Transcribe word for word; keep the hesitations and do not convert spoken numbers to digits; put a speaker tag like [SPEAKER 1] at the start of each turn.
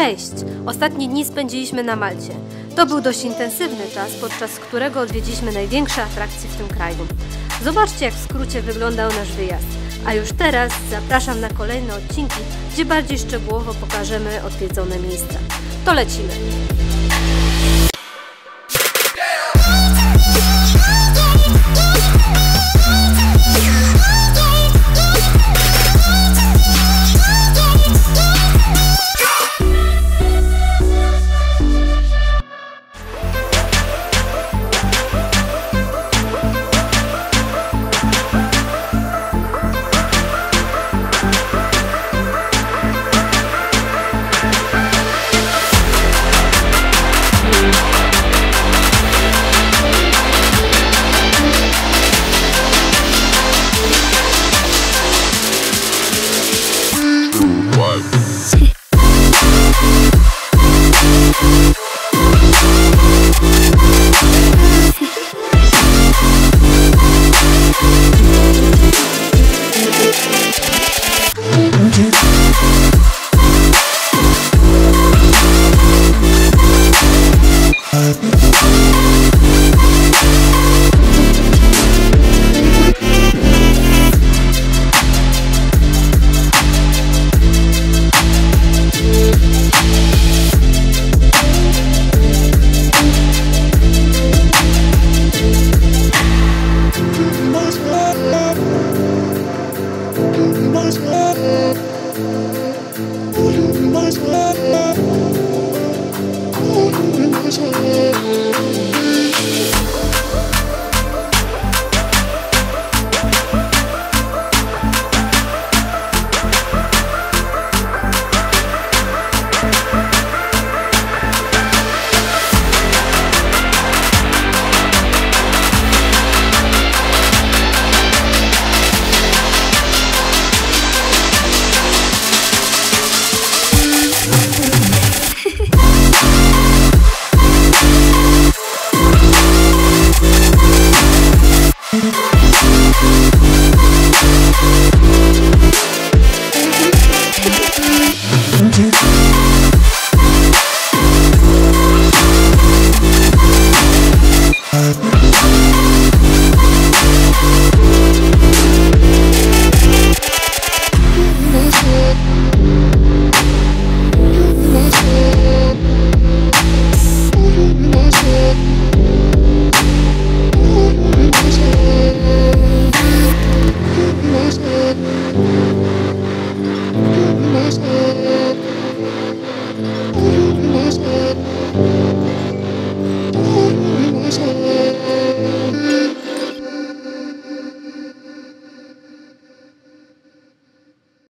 [SPEAKER 1] Cześć! Ostatnie dni spędziliśmy na Malcie. To był dość intensywny czas, podczas którego odwiedziliśmy największe atrakcje w tym kraju. Zobaczcie, jak w skrócie wyglądał nasz wyjazd. A już teraz zapraszam na kolejne odcinki, gdzie bardziej szczegółowo pokażemy odwiedzone miejsca. To lecimy!
[SPEAKER 2] We'll be right back.